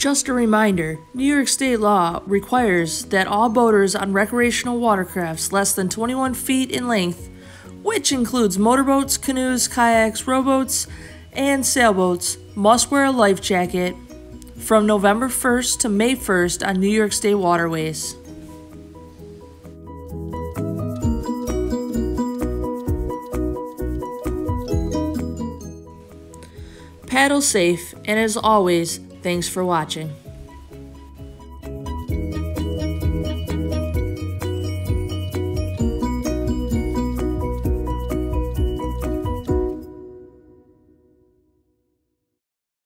Just a reminder, New York State law requires that all boaters on recreational watercrafts less than 21 feet in length, which includes motorboats, canoes, kayaks, rowboats, and sailboats, must wear a life jacket from November 1st to May 1st on New York State waterways. Paddle safe, and as always, thanks for watching.